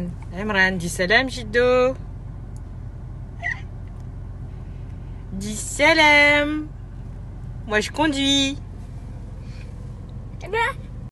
Emran, dis salam Jiddo. Dis salam. Moi je conduis. Eh ben,